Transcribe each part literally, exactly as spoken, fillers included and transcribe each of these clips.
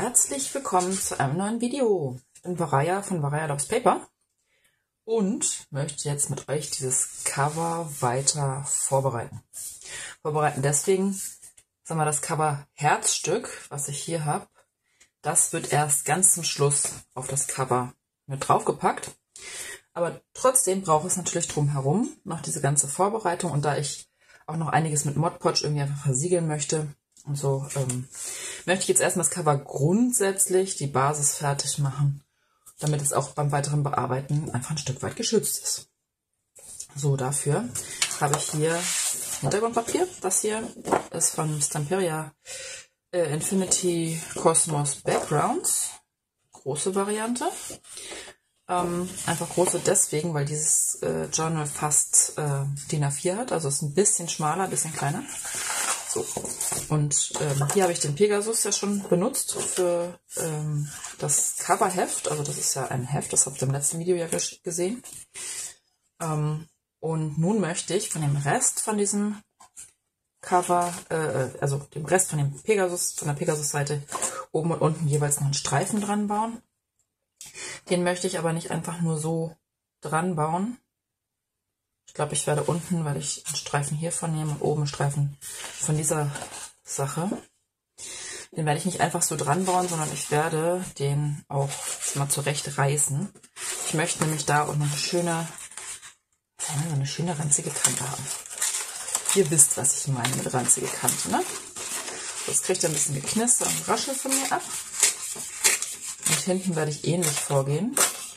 Herzlich willkommen zu einem neuen Video. Ich bin Varaya von Varaya Loves Paper und möchte jetzt mit euch dieses Cover weiter vorbereiten. Vorbereiten deswegen, sagen wir, das Cover Herzstück, was ich hier habe, das wird erst ganz zum Schluss auf das Cover mit draufgepackt. Aber trotzdem braucht es natürlich drumherum noch diese ganze Vorbereitung, und da ich auch noch einiges mit Mod Podge irgendwie einfach versiegeln möchte und so, ähm, möchte ich jetzt erstmal das Cover grundsätzlich, die Basis fertig machen, damit es auch beim weiteren Bearbeiten einfach ein Stück weit geschützt ist. So, dafür habe ich hier Hintergrundpapier. Das hier ist von Stamperia äh, Infinity Cosmos Backgrounds. Große Variante. Ähm, einfach große deswegen, weil dieses äh, Journal fast äh, D I N A vier hat. Also ist ein bisschen schmaler, ein bisschen kleiner. So. Und ähm, hier habe ich den Pegasus ja schon benutzt für ähm, das Coverheft. Also das ist ja ein Heft, das habt ihr im letzten Video ja gesehen. Ähm, und nun möchte ich von dem Rest von diesem Cover, äh, also dem Rest von dem Pegasus, von der Pegasus-Seite oben und unten jeweils noch einen Streifen dran bauen. Den möchte ich aber nicht einfach nur so dran bauen. Ich glaube, ich werde unten, weil ich einen Streifen hiervon nehme und oben einen Streifen von dieser Sache. Den werde ich nicht einfach so dran bauen, sondern ich werde den auch mal zurecht reißen. Ich möchte nämlich da auch noch eine schöne, so eine schöne ranzige Kante haben. Ihr wisst, was ich meine mit ranzige Kante, ne? Das kriegt ein bisschen Geknister und Raschel von mir ab. Und hinten werde ich ähnlich vorgehen.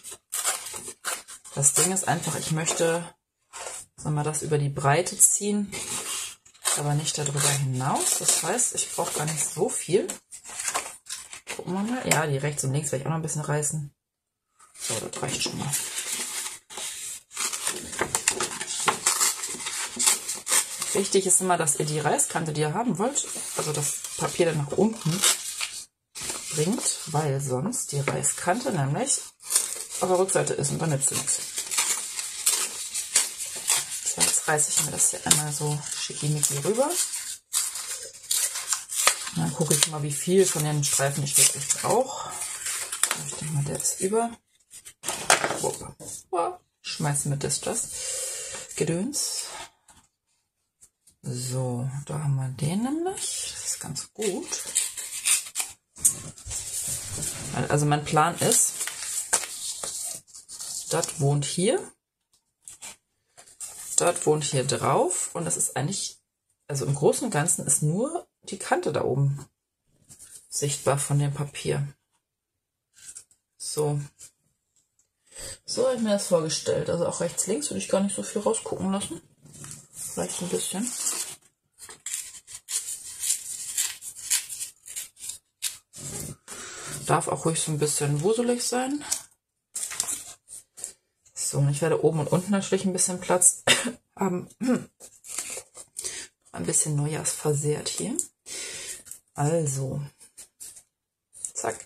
Das Ding ist einfach, ich möchte, sagen wir, das über die Breite ziehen, aber nicht darüber hinaus. Das heißt, ich brauche gar nicht so viel. Gucken wir mal. Ja, die rechts und links werde ich auch noch ein bisschen reißen. So, das reicht schon mal. Wichtig ist immer, dass ihr die Reißkante, die ihr haben wollt, also das Papier dann nach unten bringt, weil sonst die Reißkante nämlich auf der Rückseite ist und dann nützt sie nichts. So, jetzt reiße ich mir das hier einmal so schickimicki rüber. Und dann gucke ich mal, wie viel von den Streifen ich wirklich brauche. Ich denke mal, der ist über. Schmeißen mit Distress Gedöns. So, da haben wir den nämlich. Das ist ganz gut. Also mein Plan ist, das wohnt hier, das wohnt hier drauf, und das ist eigentlich, also im Großen und Ganzen ist nur die Kante da oben sichtbar von dem Papier. So. So habe ich mir das vorgestellt. Also auch rechts, links würde ich gar nicht so viel rausgucken lassen. Vielleicht ein bisschen. Darf auch ruhig so ein bisschen wuselig sein. So, und ich werde oben und unten natürlich ein bisschen Platz haben. Ein bisschen Neujahrsversehrt hier. Also. Zack.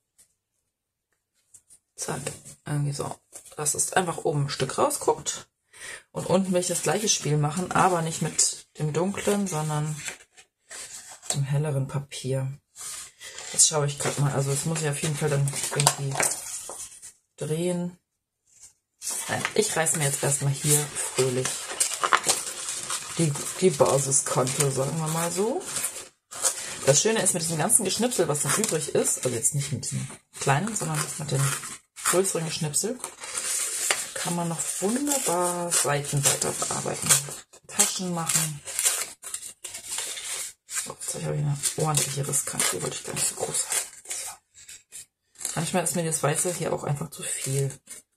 Zack. Irgendwie so. Dass es einfach oben ein Stück rausguckt. Und unten will ich das gleiche Spiel machen, aber nicht mit dem dunklen, sondern dem helleren Papier. Jetzt schaue ich gerade mal, also das muss ich auf jeden Fall dann irgendwie drehen. Nein, ich reiße mir jetzt erstmal hier fröhlich die, die Basiskante, sagen wir mal so. Das Schöne ist, mit diesem ganzen Geschnipsel, was noch übrig ist, also jetzt nicht mit diesem kleinen, sondern mit dem größeren Geschnipsel, kann man noch wunderbar Seiten weiter bearbeiten. Taschen machen. So, jetzt habe ich eine ordentliche Risskante, die wollte ich gar nicht so groß haben. So. Manchmal ist mir das Weiße hier auch einfach zu viel.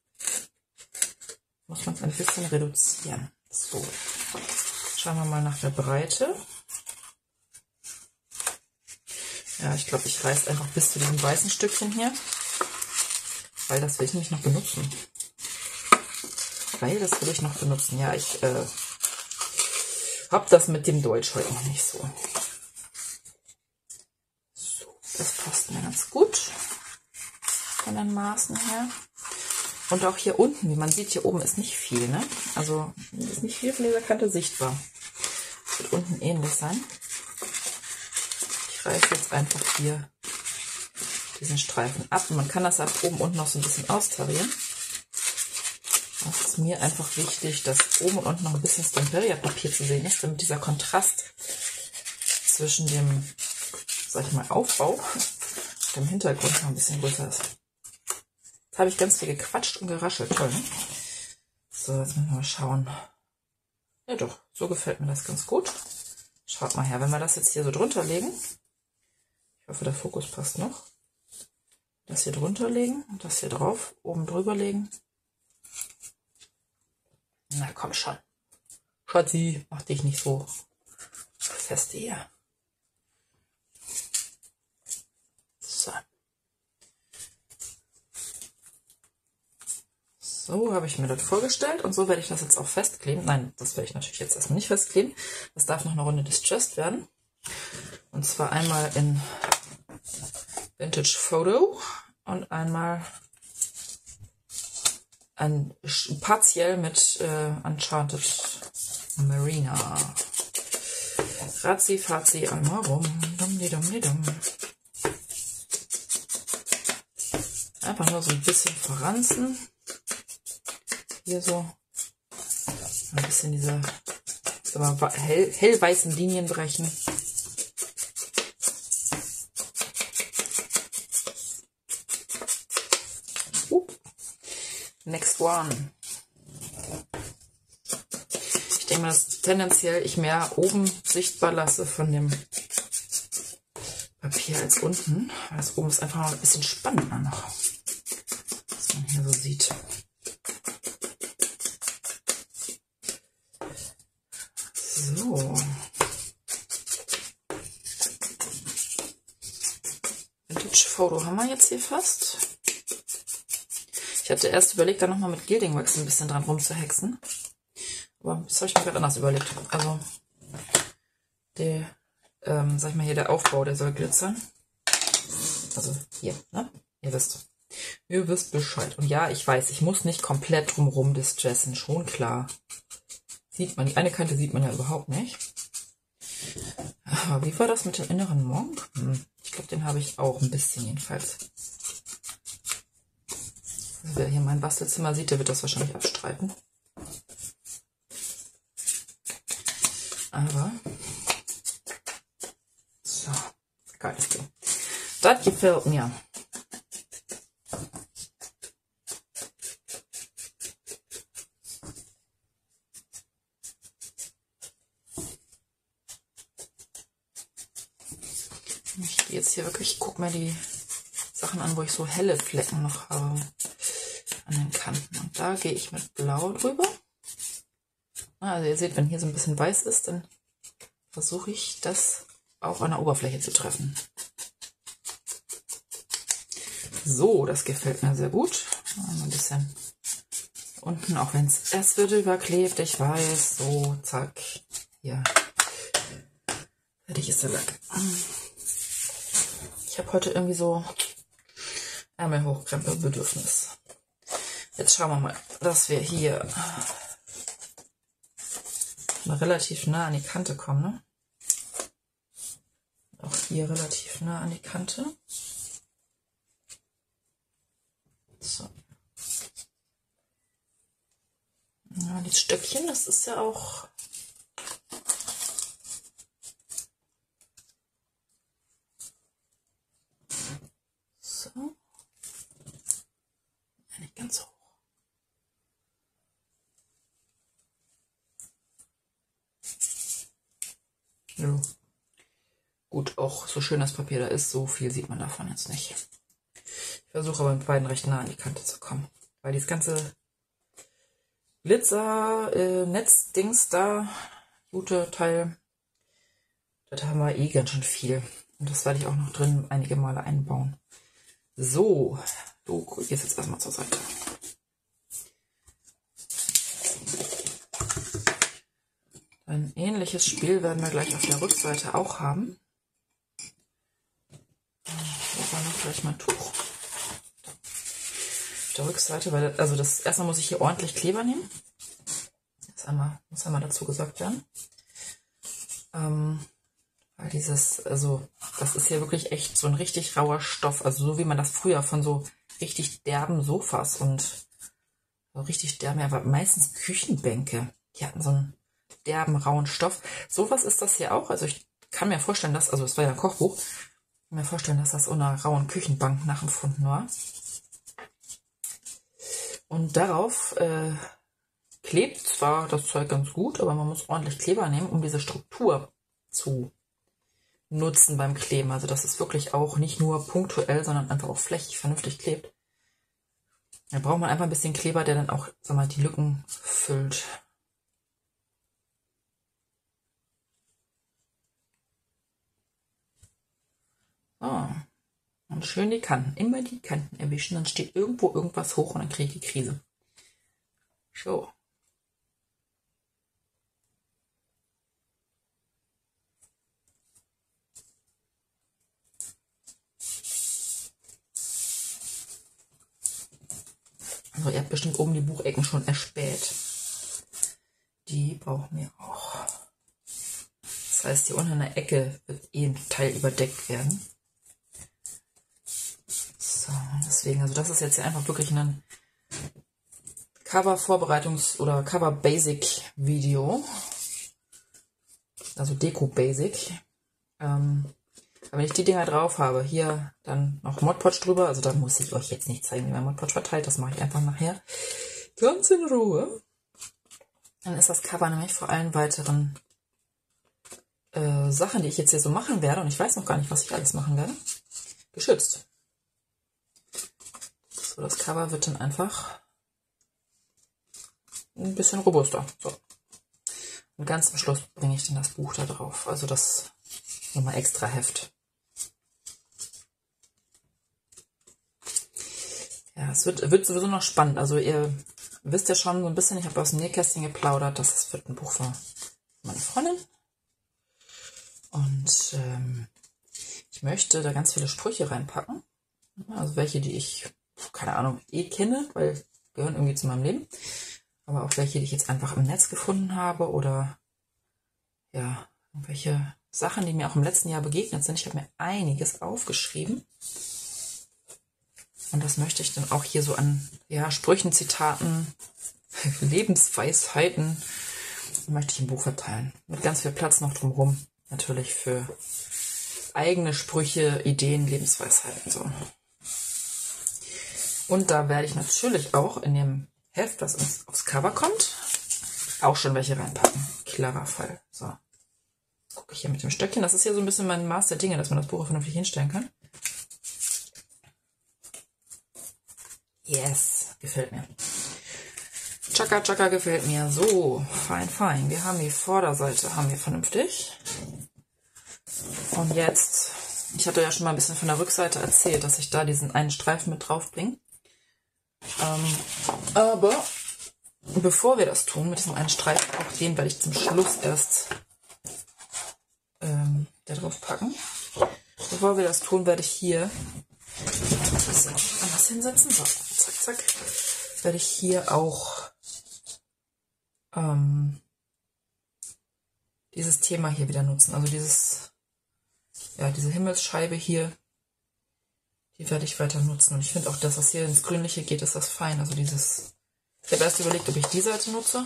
Muss man es ein bisschen reduzieren. So. Schauen wir mal nach der Breite. Ja, ich glaube, ich reiße einfach bis zu diesem weißen Stückchen hier. Weil das will ich nämlich noch benutzen. Weil das will ich noch benutzen. Ja, ich äh, habe das mit dem Deutsch heute noch nicht so. So, das passt mir ganz gut von den Maßen her. Und auch hier unten, wie man sieht, hier oben ist nicht viel, ne? Also ist nicht viel von dieser Kante sichtbar. Das wird unten ähnlich sein. Ich reiße jetzt einfach hier diesen Streifen ab. Und man kann das ab oben und noch so ein bisschen austarieren. Das ist mir einfach wichtig, dass oben und unten noch ein bisschen Stamperia-Papier zu sehen ist, damit dieser Kontrast zwischen dem, sag ich mal, Aufbau und dem Hintergrund noch ein bisschen größer ist. Jetzt habe ich ganz viel gequatscht und geraschelt. Toll, ne? So, jetzt müssen wir mal schauen. Ja doch, so gefällt mir das ganz gut. Schaut mal her, wenn wir das jetzt hier so drunter legen. Ich hoffe, der Fokus passt noch. Das hier drunter legen und das hier drauf, oben drüber legen. Na komm schon. Schatzi, mach dich nicht so fest hier. So. So habe ich mir das vorgestellt und so werde ich das jetzt auch festkleben. Nein, das werde ich natürlich jetzt erstmal nicht festkleben. Das darf noch eine Runde distressed werden. Und zwar einmal in Vintage Photo und einmal ein, partiell mit äh, Enchanted Marina. Razzi, fazi, einmal rum. Dum, di, dum, di, dum. Einfach nur so ein bisschen verranzen. Hier so. Ein bisschen diese sag mal, hell, hellweißen Linien brechen. Uh. Next one. Ich denke mal, dass tendenziell ich mehr oben sichtbar lasse von dem Papier als unten. Weil das oben ist einfach noch ein bisschen spannender noch, was man hier so sieht. So. Vintage Photo haben wir jetzt hier fast. Ich hatte erst überlegt, da nochmal mit Gilding Wax ein bisschen dran rumzuhexen. Aber das habe ich mir gerade anders überlegt. Also, der, ähm, sag ich mal hier, der Aufbau, der soll glitzern. Also hier, ne? Ihr wisst. Ihr wisst Bescheid. Und ja, ich weiß, ich muss nicht komplett drumherum distressen, schon klar. Sieht man, die eine Kante sieht man ja überhaupt nicht. Aber wie war das mit dem inneren Monk? Hm, ich glaube, den habe ich auch ein bisschen jedenfalls. Also wer hier mein Bastelzimmer sieht, der wird das wahrscheinlich abstreiten. Aber so, geiles Ding. Das gefällt mir. Ich gehe jetzt hier wirklich, ich gucke mir die Sachen an, wo ich so helle Flecken noch habe an den Kanten. Und da gehe ich mit Blau drüber. Also ihr seht, wenn hier so ein bisschen weiß ist, dann versuche ich das auch an der Oberfläche zu treffen. So, das gefällt mir sehr gut. Ein bisschen unten, auch wenn es erst wird überklebt, ich weiß. So, zack. Hier. Fertig ist der Lack. Ich habe heute irgendwie so Ärmelhochkrempelbedürfnis. Jetzt schauen wir mal, dass wir hier relativ nah an die Kante kommen. Ne? Auch hier relativ nah an die Kante. So. Ja, die Stöckchen, das ist ja auch so. Ja, nicht ganz hoch. Ja. Gut, auch so schön das Papier da ist, so viel sieht man davon jetzt nicht. Ich versuche aber mit beiden recht nah an die Kante zu kommen, weil dieses ganze Glitzer-Netz-Dings äh, da, gute Teil, das haben wir eh ganz schön viel. Und das werde ich auch noch drin einige Male einbauen. So, du gehst jetzt erstmal zur Seite. Ein ähnliches Spiel werden wir gleich auf der Rückseite auch haben. Wo war noch gleich mein Tuch? Auf der Rückseite, weil das, also das erstmal muss ich hier ordentlich Kleber nehmen. Das einmal, muss einmal dazu gesagt werden. Ähm, Weil dieses, also das ist ja wirklich echt so ein richtig rauer Stoff. Also so wie man das früher von so richtig derben Sofas und so richtig derben, aber meistens Küchenbänke, die hatten so einen derben, rauen Stoff. Sowas ist das hier auch. Also ich kann mir vorstellen, dass, also es war ja ein Kochbuch, ich kann mir vorstellen, dass das unter einer rauen Küchenbank nachempfunden war. Und darauf äh, klebt zwar das Zeug ganz gut, aber man muss ordentlich Kleber nehmen, um diese Struktur zu nutzen beim Kleben. Also dass es wirklich auch nicht nur punktuell, sondern einfach auch flächig vernünftig klebt. Da braucht man einfach ein bisschen Kleber, der dann auch, sag mal, die Lücken füllt. So. Und schön die Kanten, immer die Kanten erwischen, dann steht irgendwo irgendwas hoch und dann kriege ich die Krise. So. Also ihr habt bestimmt oben die Buchecken schon erspäht. Die brauchen wir auch. Das heißt, hier unten in der Ecke wird eh ein Teil überdeckt werden. So, deswegen, also das ist jetzt hier einfach wirklich ein Cover-Vorbereitungs- oder Cover-Basic-Video. Also Deko-Basic. Ähm, wenn ich die Dinger drauf habe, hier dann noch Mod Podge drüber, also da muss ich euch jetzt nicht zeigen, wie man Mod Podge verteilt, das mache ich einfach nachher ganz in Ruhe. Dann ist das Cover nämlich vor allen weiteren äh, Sachen, die ich jetzt hier so machen werde, und ich weiß noch gar nicht, was ich alles machen werde, geschützt. So, das Cover wird dann einfach ein bisschen robuster. So. Und ganz zum Schluss bringe ich dann das Buch da drauf, also das nochmal extra Heft. Ja, es wird, wird sowieso noch spannend. Also ihr wisst ja schon so ein bisschen, ich habe aus dem Nähkästchen geplaudert, das wird ein Buch für meine Freundin. Und ähm, ich möchte da ganz viele Sprüche reinpacken. Also welche, die ich, keine Ahnung, eh kenne, weil die gehören irgendwie zu meinem Leben. Aber auch welche, die ich jetzt einfach im Netz gefunden habe oder ja, irgendwelche Sachen, die mir auch im letzten Jahr begegnet sind. Ich habe mir einiges aufgeschrieben. Und das möchte ich dann auch hier so an ja, Sprüchen, Zitaten, Lebensweisheiten, möchte ich im Buch verteilen. Mit ganz viel Platz noch drumherum. Natürlich für eigene Sprüche, Ideen, Lebensweisheiten. So. Und da werde ich natürlich auch in dem Heft, das uns aufs Cover kommt, auch schon welche reinpacken. Klarer Fall. So. Gucke ich hier mit dem Stöckchen. Das ist hier so ein bisschen mein Maß der Dinge, dass man das Buch vernünftig hinstellen kann. Yes, gefällt mir. Chaka Chaka gefällt mir. So, fein, fein. Wir haben die Vorderseite, haben wir vernünftig. Und jetzt, ich hatte ja schon mal ein bisschen von der Rückseite erzählt, dass ich da diesen einen Streifen mit drauf bringe. Ähm, aber bevor wir das tun, mit diesem einen Streifen, auch den werde ich zum Schluss erst ähm, da drauf packen. Bevor wir das tun, werde ich hier so, anders hinsetzen. So, zack, zack. Werde ich hier auch ähm, dieses Thema hier wieder nutzen. Also dieses, ja, diese Himmelsscheibe hier, die werde ich weiter nutzen. Und ich finde auch, dass das hier ins Grünliche geht, ist das fein. Also dieses, ich habe erst überlegt, ob ich die Seite nutze.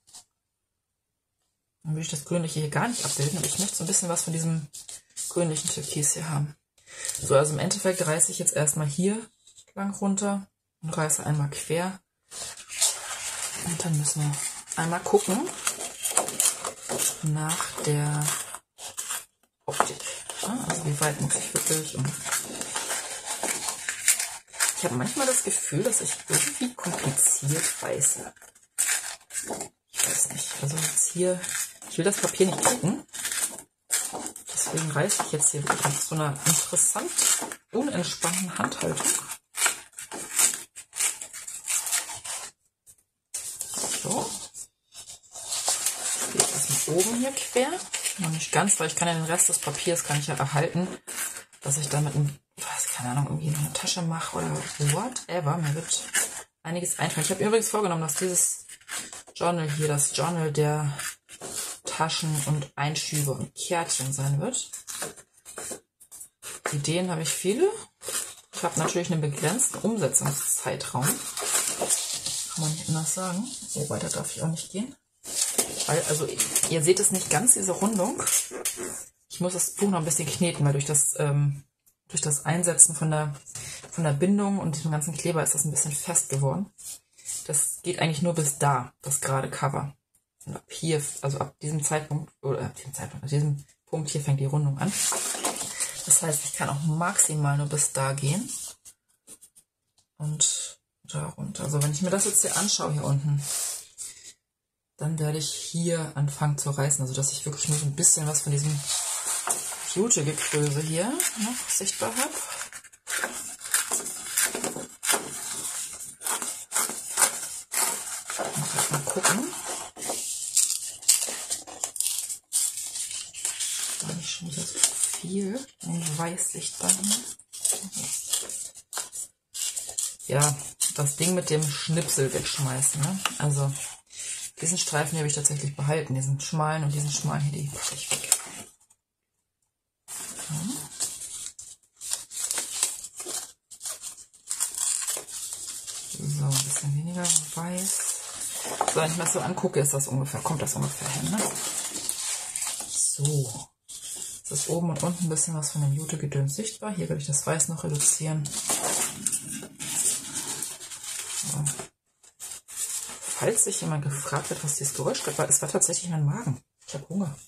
Dann würde ich das Grünliche hier gar nicht abbilden. Aber ich möchte so ein bisschen was von diesem grünlichen Türkis hier haben. So, also im Endeffekt reiße ich jetzt erstmal hier lang runter und reiße einmal quer. Und dann müssen wir einmal gucken nach der Optik. Also wie weit muss ich wirklich... Und ich habe manchmal das Gefühl, dass ich irgendwie kompliziert reiße. Ich weiß nicht. Also jetzt hier... Ich will das Papier nicht drücken. Deswegen reiße ich jetzt hier wirklich mit so einer interessant unentspannten Handhaltung. So. Geht das mal oben hier quer. Noch nicht ganz, weil ich kann ja den Rest des Papiers kann ich ja erhalten, dass ich damit, ein, was, keine Ahnung, irgendwie eine Tasche mache oder whatever. Mir wird einiges einfallen. Ich habe übrigens vorgenommen, dass dieses Journal hier das Journal der Taschen und Einschübe und Kärtchen sein wird. Ideen habe ich viele. Ich habe natürlich einen begrenzten Umsetzungszeitraum. Kann man nicht anders sagen. Oh, weiter darf ich auch nicht gehen. Weil, also, ihr seht es nicht ganz, diese Rundung. Ich muss das Buch noch ein bisschen kneten, weil durch das, ähm, durch das Einsetzen von der, von der Bindung und diesem ganzen Kleber ist das ein bisschen fest geworden. Das geht eigentlich nur bis da, das gerade Cover. Und ab hier, also ab diesem Zeitpunkt, oder ab diesem Zeitpunkt, ab diesem Punkt hier fängt die Rundung an. Das heißt, ich kann auch maximal nur bis da gehen. Und da runter. Also wenn ich mir das jetzt hier anschaue, hier unten, dann werde ich hier anfangen zu reißen. Also dass ich wirklich nur so ein bisschen was von diesem Jute-Gekröse hier noch sichtbar habe. Mal gucken. War nicht schon wieder so viel. Ein weiß sichtbar hier. Ja, das Ding mit dem Schnipsel wegschmeißen. Ne? Also diesen Streifen hier habe ich tatsächlich behalten. Diesen schmalen und diesen schmalen hier, die packe ich weg. So, ein bisschen weniger weiß. So, wenn ich mir das so angucke, ist das ungefähr, kommt das ungefähr hin. Ne? So. Jetzt ist oben und unten ein bisschen was von dem Jute-Gedöns sichtbar. Hier werde ich das Weiß noch reduzieren. So. Falls sich jemand gefragt wird, was dieses Geräusch gab, es war tatsächlich mein Magen. Ich habe Hunger.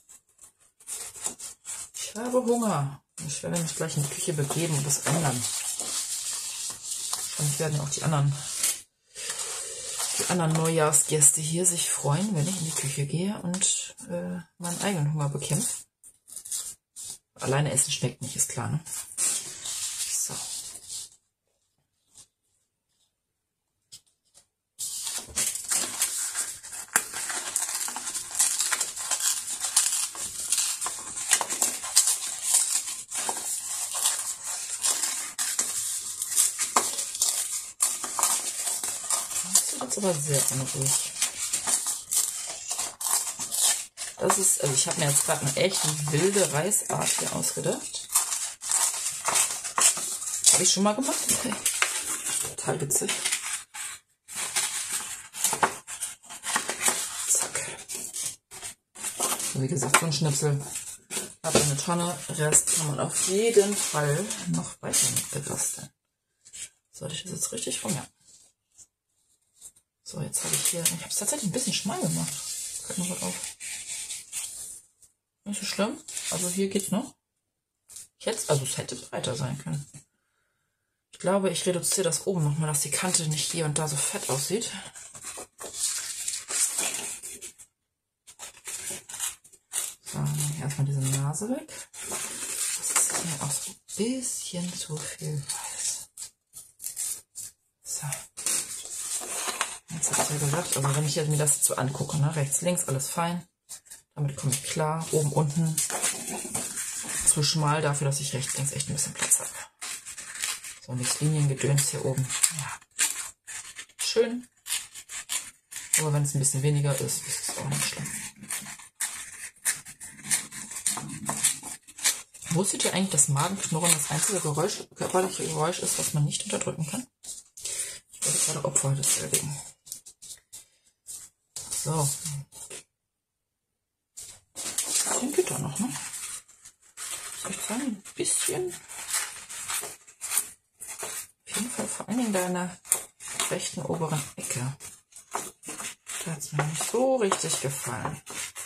Ich habe Hunger. Ich werde mich gleich in die Küche begeben und das ändern. Und werden auch die anderen, die anderen Neujahrsgäste hier sich freuen, wenn ich in die Küche gehe und äh, meinen eigenen Hunger bekämpfe. Alleine essen schmeckt nicht, ist klar, ne? So. Aber sehr unruhig. Das ist, also ich habe mir jetzt gerade eine echt wilde Reißart hier ausgedacht. Habe ich schon mal gemacht. Okay. Total witzig. Zack. Und wie gesagt, so ein Schnipsel. Aber eine Tonne. Rest kann man auf jeden Fall noch weiter mit begasteln. Sollte ich das jetzt richtig rum? Ja. So, jetzt habe ich hier, ich habe es tatsächlich ein bisschen schmal gemacht. Guck mal was auf. Nicht so schlimm. Also hier geht's noch. Ich hätte, also es hätte breiter sein können. Ich glaube, ich reduziere das oben nochmal, dass die Kante nicht hier und da so fett aussieht. So, erstmal diese Nase weg. Das ist mir auch so ein bisschen zu viel weiß. So. Jetzt habe ich ja gesagt, also wenn ich mir das jetzt so angucke, ne, rechts, links, alles fein. Damit komme ich klar. Oben, unten zu schmal dafür, dass ich rechts, links echt ein bisschen Platz habe. So, und das Liniengedöns hier oben. Ja. Schön. Aber wenn es ein bisschen weniger ist, ist es auch nicht schlimm. Wusstet ihr eigentlich, dass Magenknurren das einzige Geräusch, körperliche Geräusch ist, was man nicht unterdrücken kann? Ich werde gerade Opfer deswegen. So. Ein Gitter noch, ne? Soll ich sagen, ein bisschen. Auf jeden Fall vor allen Dingen da in der rechten oberen Ecke. Da hat es mir nicht so richtig gefallen.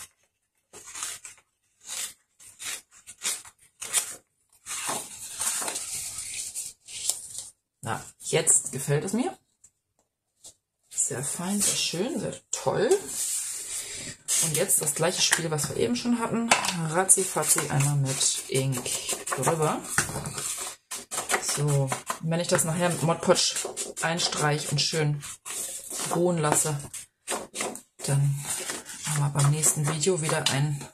Na, jetzt gefällt es mir. Sehr fein, sehr schön, sehr toll. Und jetzt das gleiche Spiel, was wir eben schon hatten. Ratzi-fatzi einmal mit Ink drüber. So, wenn ich das nachher mit Mod Podge einstreiche und schön ruhen lasse, dann haben wir beim nächsten Video wieder ein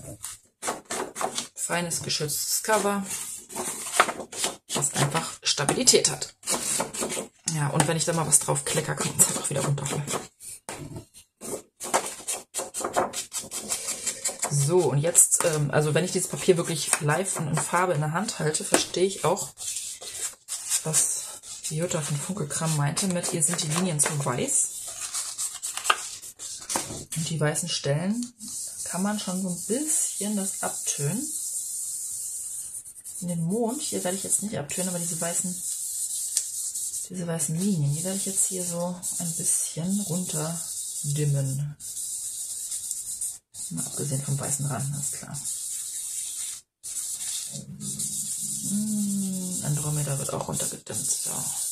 feines, geschütztes Cover, was einfach Stabilität hat. Ja, und wenn ich da mal was drauf klecker, kann es einfach wieder runterfallen. So, und jetzt, ähm, also wenn ich dieses Papier wirklich live und in Farbe in der Hand halte, verstehe ich auch, was die Jutta von Funkelkram meinte mit, hier sind die Linien zu weiß. Und die weißen Stellen kann man schon so ein bisschen das abtönen. In den Mond, hier werde ich jetzt nicht abtönen, aber diese weißen, diese weißen Linien, die werde ich jetzt hier so ein bisschen runter dimmen. Mal abgesehen vom weißen Rand, ist klar. Hm, Andromeda wird auch runtergedimmt. So.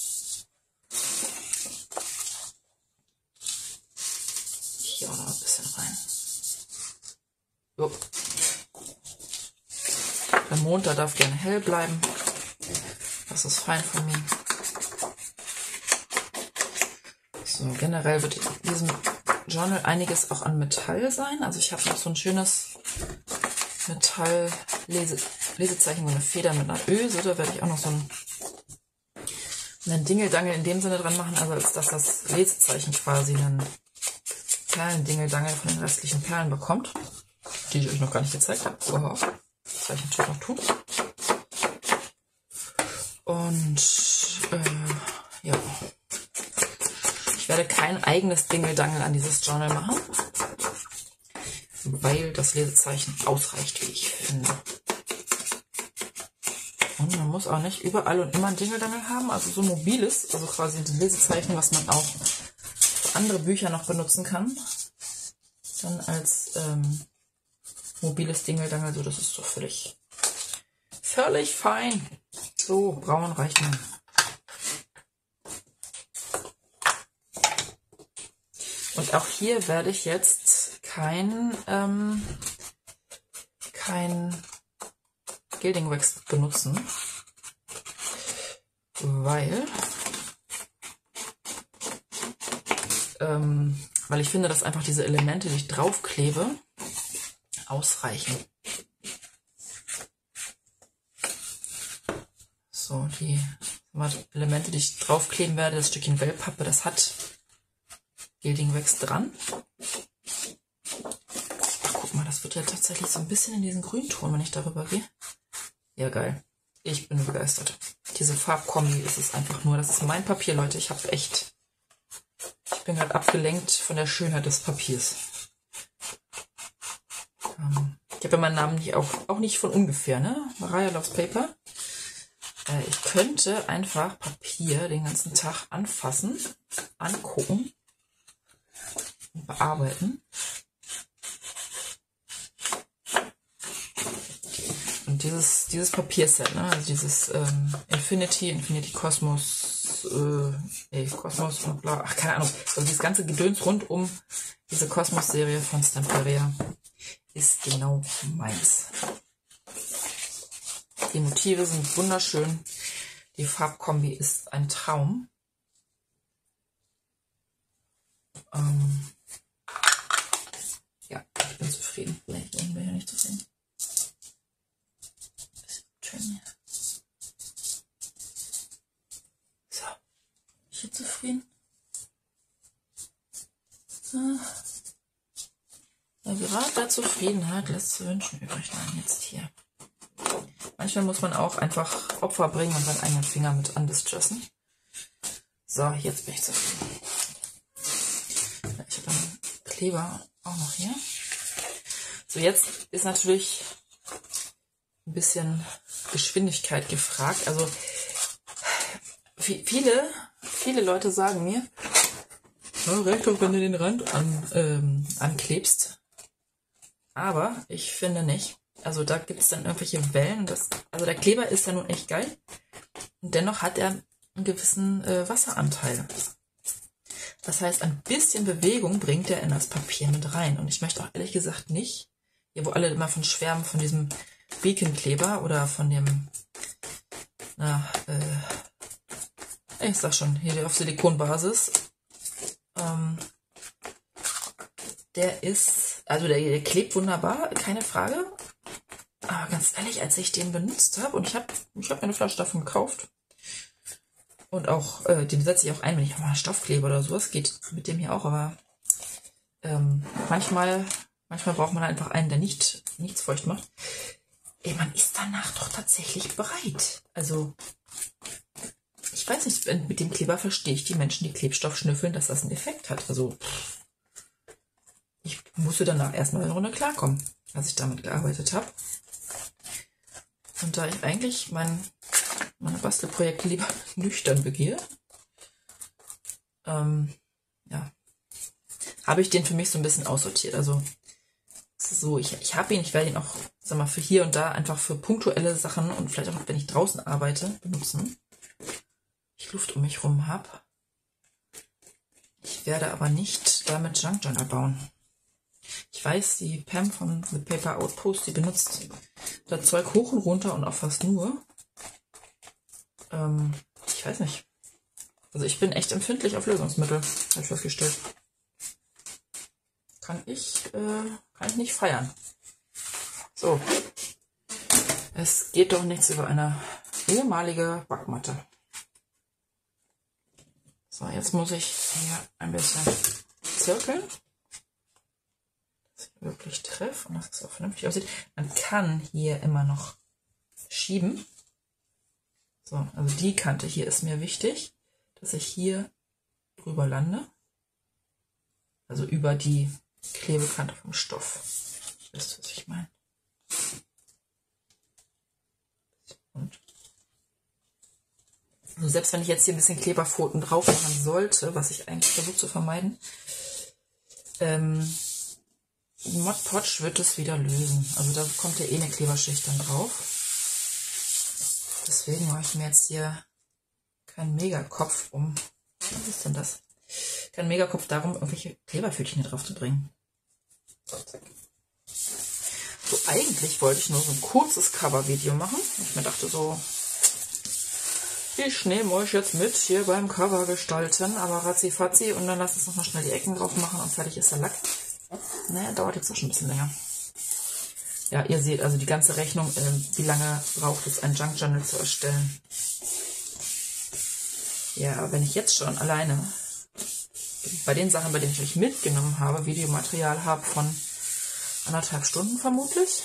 Hier auch noch ein bisschen rein. So. Der Mond, da darf gerne hell bleiben. Das ist fein von mir. So, generell wird in diesem Journal einiges auch an Metall sein. Also ich habe noch so ein schönes Metall-Lesezeichen, so eine Feder mit einer Öse. Da werde ich auch noch so ein, einen Dingeldangel in dem Sinne dran machen, also als dass das Lesezeichen quasi einen Perlendingeldangel von den restlichen Perlen bekommt, die ich euch noch gar nicht gezeigt habe. Wow. Das werde ich natürlich noch tun. Und äh, ja. Ich werde kein eigenes Dingeldangel an dieses Journal machen, weil das Lesezeichen ausreicht, wie ich finde. Und man muss auch nicht überall und immer ein Dingeldangel haben, also so ein mobiles, also quasi ein Lesezeichen, was man auch für andere Bücher noch benutzen kann, dann als ähm, mobiles Dingeldangel, so das ist so völlig, völlig fein. So, braun reicht mir. Und auch hier werde ich jetzt kein, ähm, kein Gilding Wax benutzen, weil, ähm, weil ich finde, dass einfach diese Elemente, die ich draufklebe, ausreichen. So, die Elemente, die ich draufkleben werde, das Stückchen Wellpappe, das hat Gilding Wax dran. Ach, guck mal, das wird ja tatsächlich so ein bisschen in diesen Grünton, wenn ich darüber gehe. Ja, geil. Ich bin begeistert. Diese Farbkombi ist es einfach nur. Das ist mein Papier, Leute. Ich habe echt... Ich bin gerade abgelenkt von der Schönheit des Papiers. Ähm, ich habe ja meinen Namen nicht auch, auch nicht von ungefähr, ne? Mariah Loves Paper. Äh, ich könnte einfach Papier den ganzen Tag anfassen, angucken, bearbeiten. Und dieses, dieses Papierset, ne? Also dieses ähm, Infinity, Infinity Cosmos, äh, ey, Cosmos und bla, ach, keine Ahnung. Also dieses ganze Gedöns rund um diese Cosmos-Serie von Stamperia ist genau meins. Die Motive sind wunderschön. Die Farbkombi ist ein Traum. Ähm, ja, ich bin zufrieden. Nee, ich bin ja nicht zufrieden. Schön. So, ich bin zufrieden. Ja, gerade bei Zufriedenheit lässt zu wünschen übrig. Nein, jetzt hier. Manchmal muss man auch einfach Opfer bringen und seinen eigenen Finger mit andistressen. So, jetzt bin ich zufrieden. Ich habe dann Kleber auch noch hier. So, jetzt ist natürlich ein bisschen Geschwindigkeit gefragt. Also viele, viele Leute sagen mir, oh, reicht doch, wenn du den Rand an, ähm, anklebst. Aber ich finde nicht. Also da gibt es dann irgendwelche Wellen. Das, also der Kleber ist ja nun echt geil. Und dennoch hat er einen gewissen äh, Wasseranteil. Das heißt, ein bisschen Bewegung bringt er in das Papier mit rein. Und ich möchte auch ehrlich gesagt nicht, hier wo alle immer von schwärmen, von diesem Beacon-Kleber oder von dem, na, äh, ich sag schon, hier der auf Silikonbasis. Ähm, der ist, also der, der klebt wunderbar, keine Frage. Aber ganz ehrlich, als ich den benutzt habe, und ich habe ich hab mir eine Flasche davon gekauft, und auch, äh, den setze ich auch ein, wenn ich auch mal Stoffkleber oder sowas, geht mit dem hier auch, aber ähm, manchmal Manchmal braucht man einfach einen, der nicht, nichts feucht macht. Ey, man ist danach doch tatsächlich bereit. Also, ich weiß nicht, mit dem Kleber verstehe ich die Menschen, die Klebstoff schnüffeln, dass das einen Effekt hat. Also, ich musste danach erstmal eine Runde klarkommen, als ich damit gearbeitet habe. Und da ich eigentlich mein, meine Bastelprojekte lieber nüchtern begehe, ähm, ja, habe ich den für mich so ein bisschen aussortiert. Also so, ich, ich habe ihn, ich werde ihn auch, sag mal, für hier und da einfach für punktuelle Sachen und vielleicht auch, wenn ich draußen arbeite, benutzen. Ich Luft um mich rum habe. Ich werde aber nicht damit Junk Journal bauen. Ich weiß, die Pam von The Paper Outpost, die benutzt das Zeug hoch und runter und auch fast nur. Ähm, ich weiß nicht. Also ich bin echt empfindlich auf Lösungsmittel, habe ich festgestellt. Kann ich, äh, kann ich nicht feiern. So. Es geht doch nichts über eine ehemalige Backmatte. So, jetzt muss ich hier ein bisschen zirkeln. Dass ich wirklich treffe und dass es auch vernünftig aussieht. Man kann hier immer noch schieben. So, also die Kante hier ist mir wichtig, dass ich hier drüber lande. Also über die Klebekante vom Stoff. Wisst ihr, was ich meine? Und also selbst wenn ich jetzt hier ein bisschen Kleberpfoten drauf machen sollte, was ich eigentlich versuche zu vermeiden, ähm, Mod Podge wird es wieder lösen. Also da kommt ja eh eine Kleberschicht dann drauf. Deswegen mache ich mir jetzt hier keinen Megakopf um. Was ist denn das? Kein Megakopf darum, irgendwelche Kleberpfötchen hier drauf zu bringen. So, eigentlich wollte ich nur so ein kurzes Cover-Video machen. Ich mir dachte so, ich nehme euch jetzt mit hier beim Cover gestalten, aber ratzi-fatzi und dann lasst uns noch mal schnell die Ecken drauf machen und fertig ist der Lack. Naja, dauert jetzt auch schon ein bisschen länger. Ja, ihr seht also die ganze Rechnung, äh, wie lange braucht es, ein Junk Journal zu erstellen. Ja, wenn ich jetzt schon alleine bei den Sachen, bei denen ich euch mitgenommen habe, Videomaterial habe von anderthalb Stunden vermutlich.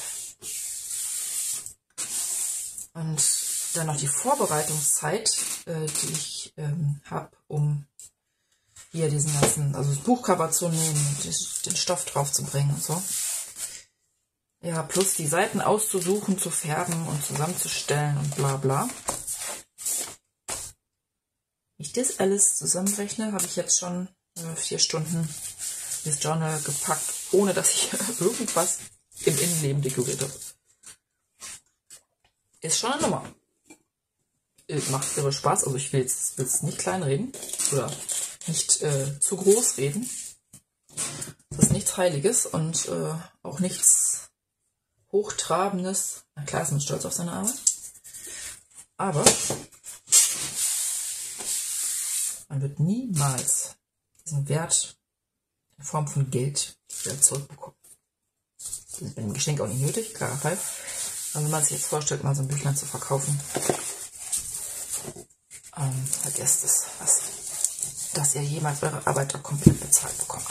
Und dann noch die Vorbereitungszeit, äh, die ich ähm, habe, um hier diesen ganzen, also das Buchcover zu nehmen und den Stoff drauf zu bringen und so. Ja, plus die Seiten auszusuchen, zu färben und zusammenzustellen und bla bla. Wenn ich das alles zusammenrechne, habe ich jetzt schon äh, vier Stunden das Journal gepackt, ohne dass ich irgendwas im Innenleben dekoriert habe. Ist schon eine Nummer. Macht irre Spaß, also ich will jetzt, will jetzt nicht kleinreden oder nicht äh, zu groß reden. Das ist nichts Heiliges und äh, auch nichts Hochtrabendes. Na klar ist man stolz auf seine Arbeit, aber man wird niemals diesen Wert in Form von Geld wieder zurückbekommen. Das ist ein Geschenk auch nicht nötig, klarer Fall. Aber wenn man sich jetzt vorstellt, mal so ein Büchlein zu verkaufen, ähm, vergesst es, was, dass ihr jemals eure Arbeit auch komplett bezahlt bekommt.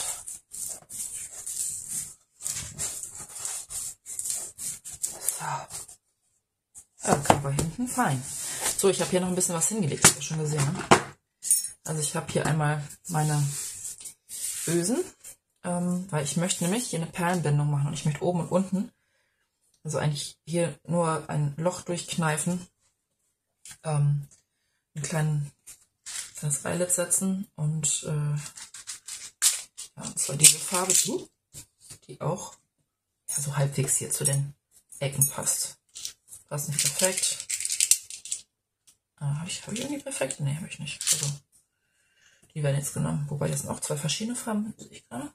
So. Ja, Cover hinten, fein. So, ich habe hier noch ein bisschen was hingelegt, habt ihr schon gesehen, ne? Also ich habe hier einmal meine Ösen, ähm, weil ich möchte nämlich hier eine Perlenbindung machen und ich möchte oben und unten, also eigentlich hier nur ein Loch durchkneifen, ähm, einen kleinen kleines Eyelet setzen und, äh, ja, und zwar diese Farbe, die auch ja, so halbwegs hier zu den Ecken passt. Passt nicht perfekt. Äh, habe ich, hab ich irgendwie perfekt? Ne, habe ich nicht. Also, die werden jetzt genommen. Wobei das sind auch zwei verschiedene Farben. Sehe ich gerade.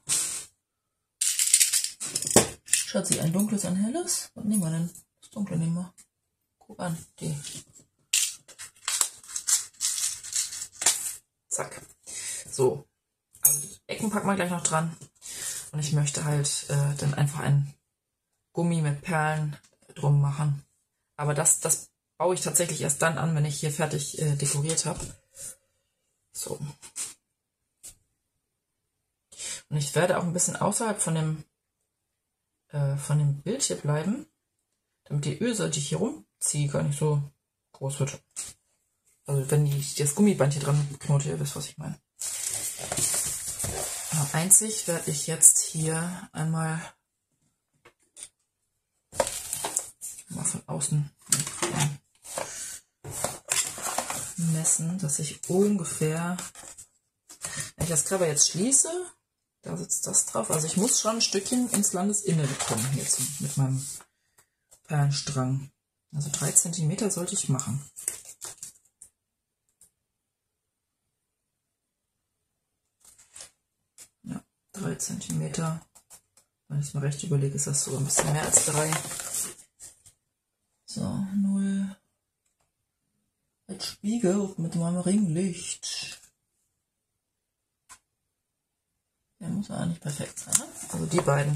Schatzi, ein dunkles, ein helles. Was nehmen wir denn? Das dunkle nehmen wir. Guck an, die. Zack. So. Also die Ecken packen wir gleich noch dran. Und ich möchte halt äh, dann einfach ein Gummi mit Perlen drum machen. Aber das, das baue ich tatsächlich erst dann an, wenn ich hier fertig äh, dekoriert habe. So. Und ich werde auch ein bisschen außerhalb von dem äh, von dem Bild hier bleiben, damit die Ölseite, die ich hier rumziehe, gar nicht so groß wird. Also wenn die, das Gummiband hier dran knotet, ihr wisst, was ich meine. Ja, einzig werde ich jetzt hier einmal mal von außen messen, dass ich ungefähr, wenn ich das Cover jetzt schließe, da sitzt das drauf. Also ich muss schon ein Stückchen ins Landesinnere kommen jetzt mit meinem Perlenstrang. Also drei Zentimeter sollte ich machen. Ja, drei Zentimeter. Wenn ich es mir recht überlege, ist das so ein bisschen mehr als drei. So, null. Jetzt spiegelt mit meinem Ringlicht. Der muss aber nicht perfekt sein, ne? Also die beiden.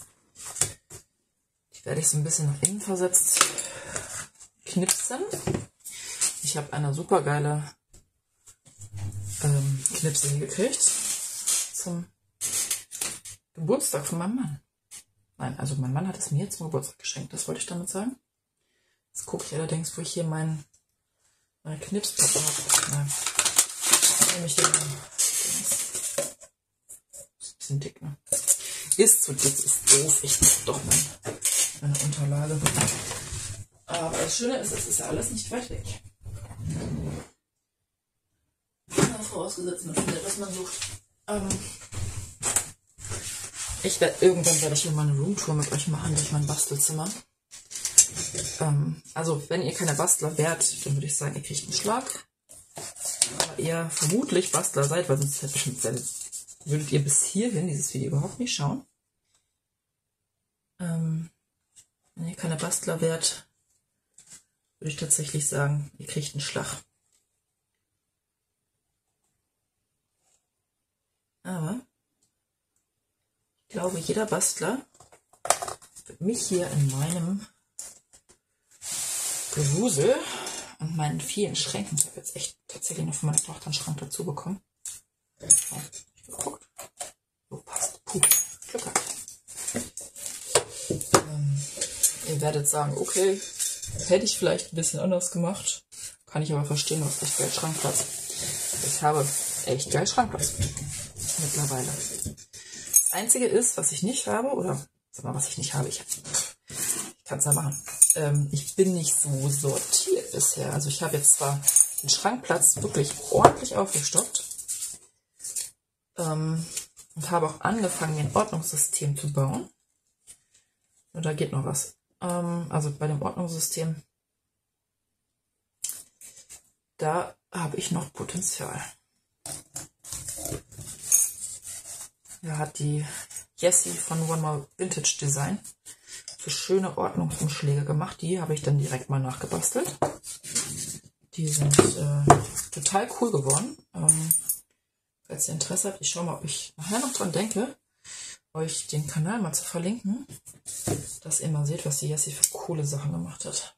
Die werde ich so ein bisschen nach innen versetzt knipsen. Ich habe eine super geile ähm, Knipse hier gekriegt zum Geburtstag von meinem Mann. Nein, also mein Mann hat es mir zum Geburtstag geschenkt, das wollte ich damit sagen. Jetzt gucke ich allerdings, wo ich hier meinen meine Knipspappe habe. Nein, nehme ich hier mal. Ist ein bisschen dick, ne? Ist zu dick, ist doof. Ich nehme doch mal meine Unterlage. Aber das Schöne ist, es ist ja alles nicht weit weg. Ja, vorausgesetzt, man findet, was man sucht. Ähm, ich werde irgendwann werde ich hier mal eine Roomtour mit euch machen durch mein Bastelzimmer. Ähm, also wenn ihr keine Bastler wärt, dann würde ich sagen, ihr kriegt einen Schlag. Aber ihr vermutlich Bastler seid, weil sonst hätte bestimmt, würdet ihr bis hierhin dieses Video überhaupt nicht schauen. Ähm, wenn ihr keine Bastler wärt, würde ich tatsächlich sagen, ihr kriegt einen Schlag. Aber ich glaube, jeder Bastler wird mich hier in meinem Gewusel und meinen vielen Schränken, ich habe jetzt echt tatsächlich noch von meiner Tochter einen Schrank dazu bekommen. Oh, ich geguckt. So passt. Puh, Glück gehabt. Ähm, ihr werdet sagen, okay, hätte ich vielleicht ein bisschen anders gemacht. Kann ich aber verstehen, was echt geil Schrankplatz. Ich habe echt geil Schrankplatz. Mittlerweile. Das Einzige ist, was ich nicht habe, oder sag mal, was ich nicht habe, ich, ich kann es ja machen. Ähm, ich bin nicht so sortiert bisher. Also ich habe jetzt zwar den Schrankplatz wirklich ordentlich aufgestockt ähm, und habe auch angefangen, ein Ordnungssystem zu bauen. Und da geht noch was. Ähm, also bei dem Ordnungssystem, da habe ich noch Potenzial. Da hat die Jessie von One More Vintage Design so schöne Ordnungsumschläge gemacht. Die habe ich dann direkt mal nachgebastelt. Die sind äh, total cool geworden. Ähm, falls ihr Interesse habt, ich schaue mal, ob ich nachher noch dran denke, euch den Kanal mal zu verlinken, dass ihr mal seht, was die Jessie für coole Sachen gemacht hat.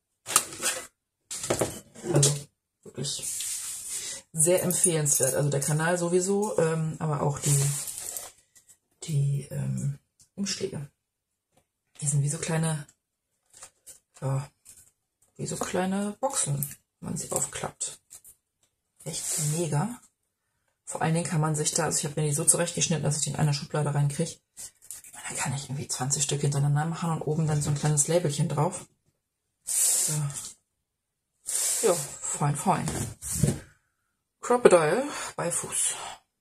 Also wirklich sehr empfehlenswert. Also der Kanal sowieso, ähm, aber auch die, die ähm, Umschläge. Die sind wie so kleine, ja, wie so kleine Boxen, wenn man sie aufklappt. Echt mega. Vor allen Dingen kann man sich da, also ich habe mir die so zurechtgeschnitten, dass ich die in eine Schublade reinkriege. Da kann ich irgendwie zwanzig Stück hintereinander machen und oben dann so ein kleines Labelchen drauf. So. Ja, fein, fein. Crocodile bei Fuß.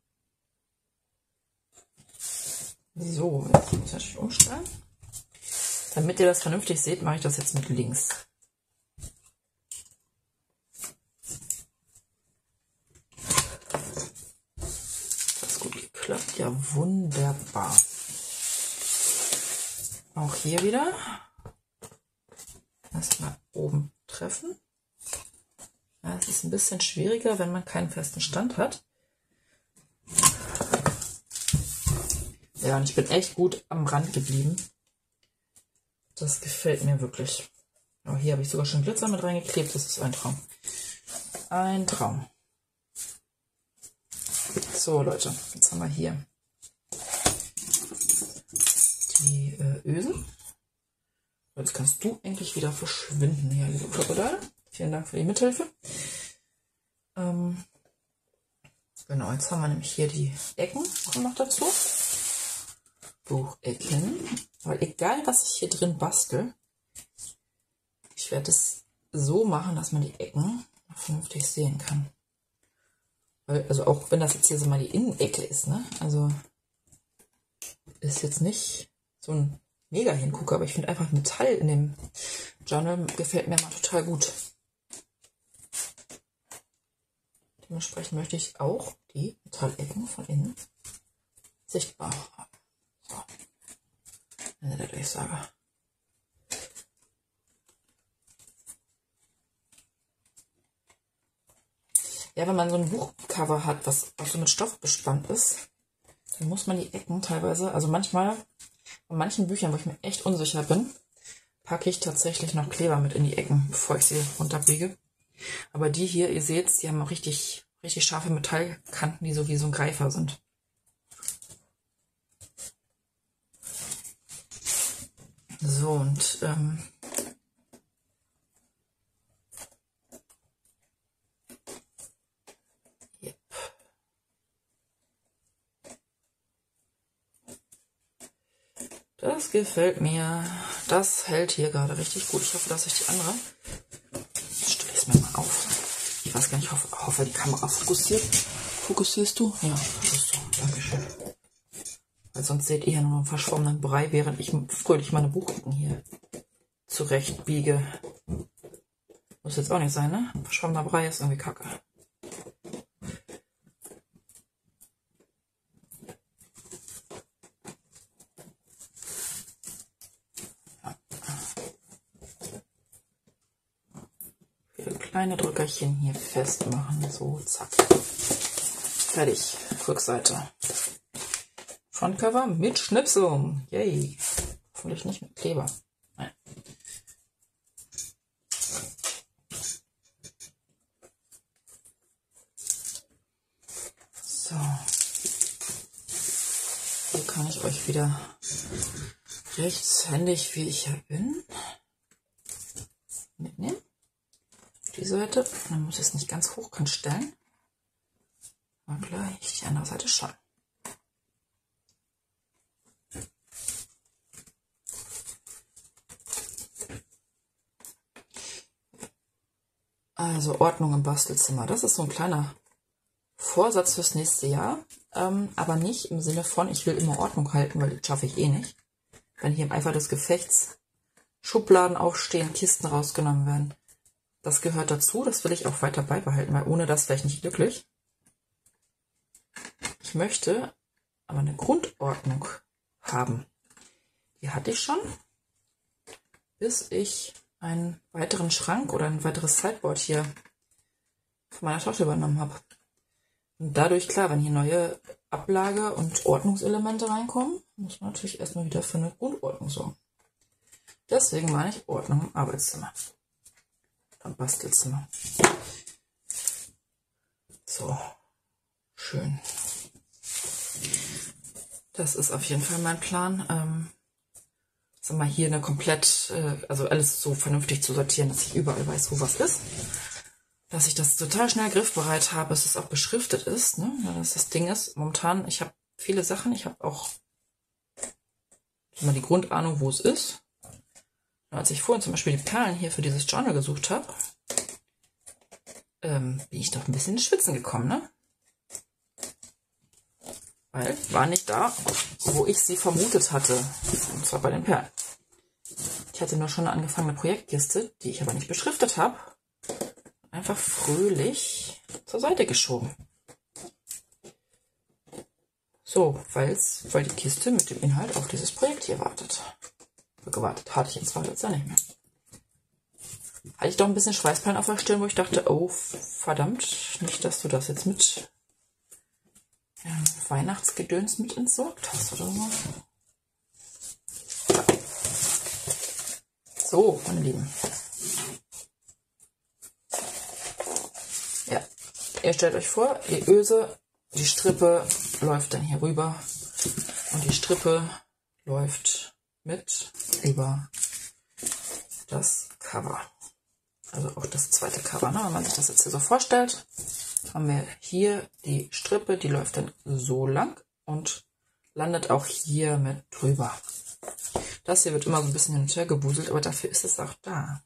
So, jetzt muss ich natürlich umstellen. Damit ihr das vernünftig seht, mache ich das jetzt mit links. Das ist gut geklappt. Ja, wunderbar. Auch hier wieder. Erstmal oben treffen. Ja, es ist ein bisschen schwieriger, wenn man keinen festen Stand hat. Ja, und ich bin echt gut am Rand geblieben. Das gefällt mir wirklich. Oh, hier habe ich sogar schon Glitzer mit reingeklebt. Das ist ein Traum. Ein Traum. So, Leute. Jetzt haben wir hier die äh, Ösen. Jetzt kannst du endlich wieder verschwinden hier, liebe Krokodil. Vielen Dank für die Mithilfe. Ähm, genau, jetzt haben wir nämlich hier die Ecken kommen noch dazu. Buchecken. Weil egal, was ich hier drin bastel, ich werde es so machen, dass man die Ecken vernünftig sehen kann. Weil, also auch wenn das jetzt hier so mal die Innenecke ist, ne? Also ist jetzt nicht so ein mega Hingucker, aber ich finde einfach Metall in dem Journal gefällt mir mal total gut. Dementsprechend möchte ich auch die Metallecken von innen sichtbar haben. So. Ende der Durchsage. Ja, wenn man so ein Buchcover hat, was auch so mit Stoff bespannt ist, dann muss man die Ecken teilweise, also manchmal, bei manchen Büchern, wo ich mir echt unsicher bin, packe ich tatsächlich noch Kleber mit in die Ecken, bevor ich sie runterbiege. Aber die hier, ihr seht, die haben auch richtig, richtig scharfe Metallkanten, die so wie so ein Greifer sind. So, und ähm, yep. Das gefällt mir. Das hält hier gerade richtig gut. Ich hoffe, dass ich die andere... Jetzt stelle ich es mir mal auf. Ich weiß gar nicht, ich hoffe, hoffe die Kamera fokussiert. Fokussierst du? Ja, fokussierst du. Dankeschön. Weil sonst seht ihr ja nur einen verschwommenen Brei, während ich fröhlich meine Buchecken hier zurechtbiege. Muss jetzt auch nicht sein, ne? Verschwommener Brei ist irgendwie kacke. Viele kleine Drückerchen hier festmachen. So, zack. Fertig. Rückseite. Frontcover mit Schnipsel. Yay. Hoffentlich nicht mit Kleber. Nein. So. Hier kann ich euch wieder rechtshändig, wie ich hier bin, mitnehmen. Die Seite. Dann muss ich es nicht ganz hochkant stellen. Und gleich die andere Seite schon. Also Ordnung im Bastelzimmer. Das ist so ein kleiner Vorsatz fürs nächste Jahr. Ähm, aber nicht im Sinne von, ich will immer Ordnung halten, weil das schaffe ich eh nicht. Wenn hier im Eifer des Gefechts Schubladen aufstehen, Kisten rausgenommen werden. Das gehört dazu, das will ich auch weiter beibehalten, weil ohne das wäre ich nicht glücklich. Ich möchte aber eine Grundordnung haben. Die hatte ich schon, bis ich einen weiteren Schrank oder ein weiteres Sideboard hier von meiner Tochter übernommen habe. Und dadurch, klar, wenn hier neue Ablage- und Ordnungselemente reinkommen, muss man natürlich erstmal wieder für eine Grundordnung sorgen. Deswegen meine ich Ordnung im Arbeitszimmer. Am Bastelzimmer. So, schön. Das ist auf jeden Fall mein Plan. Ähm, sag mal, hier eine komplett, äh, also alles so vernünftig zu sortieren, dass ich überall weiß, wo was ist. Dass ich das total schnell griffbereit habe, dass es auch beschriftet ist. Ne? Ja, dass das Ding ist, momentan, ich habe viele Sachen, ich habe auch mal die Grundahnung, wo es ist. Und als ich vorhin zum Beispiel die Perlen hier für dieses Journal gesucht habe, ähm, bin ich doch ein bisschen ins Schwitzen gekommen, ne? Weil, war nicht da, wo ich sie vermutet hatte. Und zwar bei den Perlen. Ich hatte nur schon eine angefangene Projektkiste, die ich aber nicht beschriftet habe. Einfach fröhlich zur Seite geschoben. So, weil's, weil die Kiste mit dem Inhalt auf dieses Projekt hier wartet. Gewartet hatte ich jetzt zwar jetzt ja nicht mehr. Hatte ich doch ein bisschen Schweißperlen auf der Stirn, wo ich dachte, oh verdammt, nicht, dass du das jetzt mit ähm, Weihnachtsgedöns mit entsorgt hast oder so. So, meine Lieben. Ja, ihr stellt euch vor, die Öse, die Strippe läuft dann hier rüber und die Strippe läuft mit über das Cover. Also auch das zweite Cover. Ne? Wenn man sich das jetzt hier so vorstellt, haben wir hier die Strippe, die läuft dann so lang und landet auch hier mit drüber. Das hier wird immer so ein bisschen hin und her gebuselt, aber dafür ist es auch da.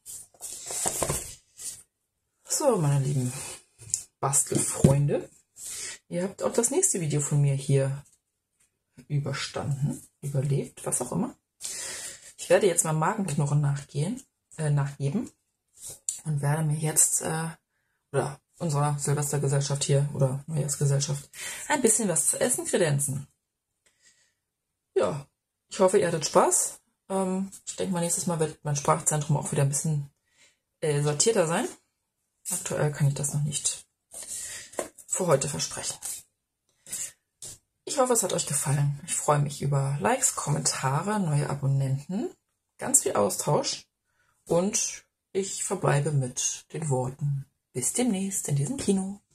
So, meine lieben Bastelfreunde, ihr habt auch das nächste Video von mir hier überstanden, überlebt, was auch immer. Ich werde jetzt mal Magenknurren nachgehen, äh, nachgeben und werde mir jetzt, äh, oder unserer Silvestergesellschaft hier, oder Neujahrsgesellschaft, ein bisschen was zu essen kredenzen. Ja, ich hoffe, ihr hattet Spaß. Ähm, ich denke mal, nächstes Mal wird mein Sprachzentrum auch wieder ein bisschen äh, sortierter sein. Aktuell kann ich das noch nicht für heute versprechen. Ich hoffe, es hat euch gefallen. Ich freue mich über Likes, Kommentare, neue Abonnenten, ganz viel Austausch und ich verbleibe mit den Worten: Bis demnächst in diesem Kino.